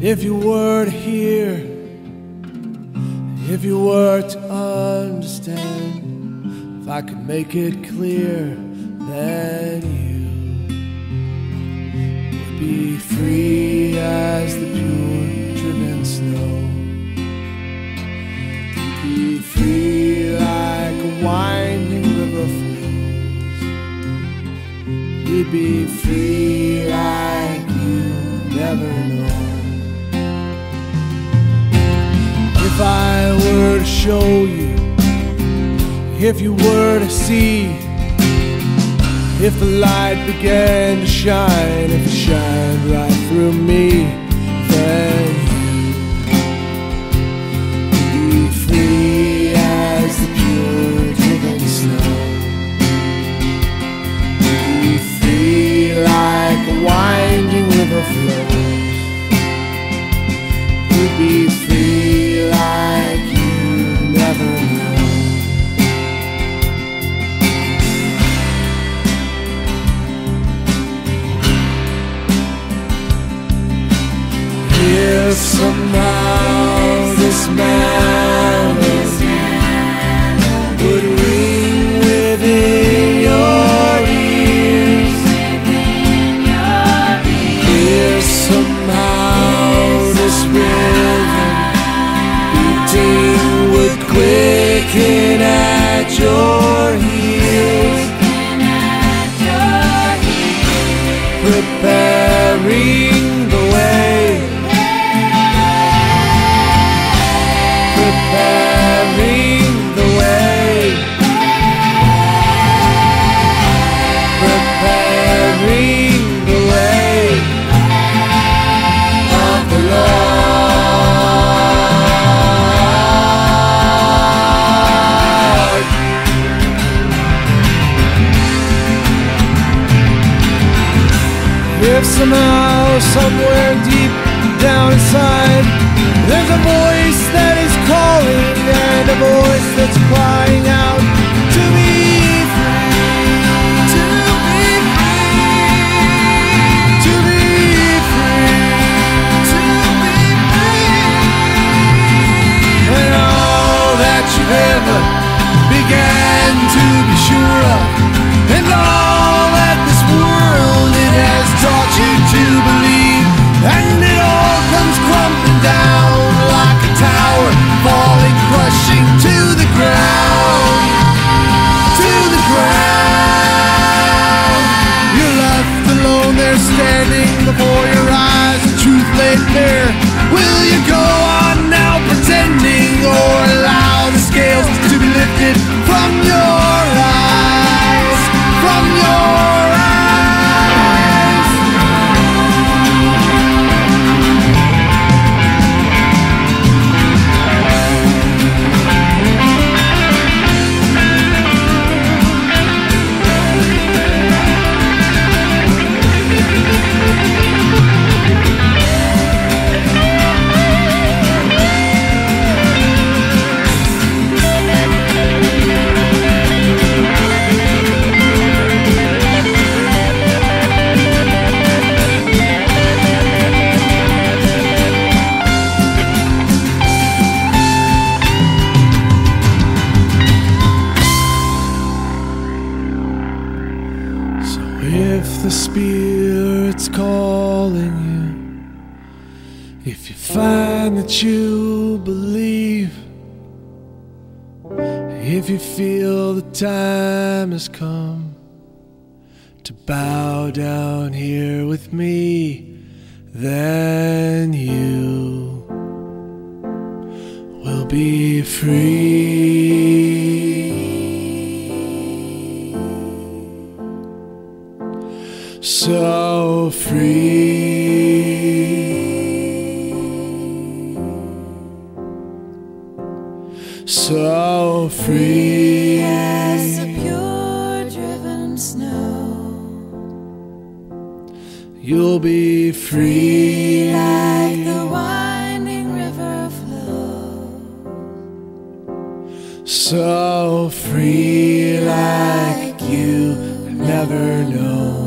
If you were to hear, if you were to understand, if I could make it clear, then you would be free as the pure driven snow. You'd be free like a winding river flows. You'd be free like you never know. If I were to show you, if you were to see, if the light began to shine, if it shined right through me, then you'd be free as the pure driven snow. You'd be free like a winding river flows. You'd be free like you never know. If somehow this melody would ring within your ears, if somehow this rhythm beating would quicken at your heels, preparing the way, preparing the way, preparing the way of the Lord. If somehow, somewhere deep down inside, there's a voice that is calling and a voice that's crying out to be free, to be free, to be free, to be free. And all that you've ever began to be sure of, and all that this world it has taught you to believe, and it all comes crumbling down like a tower, falling, crushing to the ground, to the ground. You're left alone there standing before your eyes, the truth laid bare. Will you go on now pretending, or allow the scales to be lifted from your eyes, from your eyes? If the Spirit's calling you, if you find that you believe, if you feel the time has come to bow down here with me, then you will be free. So free, so free as the pure driven snow. You'll be free like the winding river flows. So free like you never know.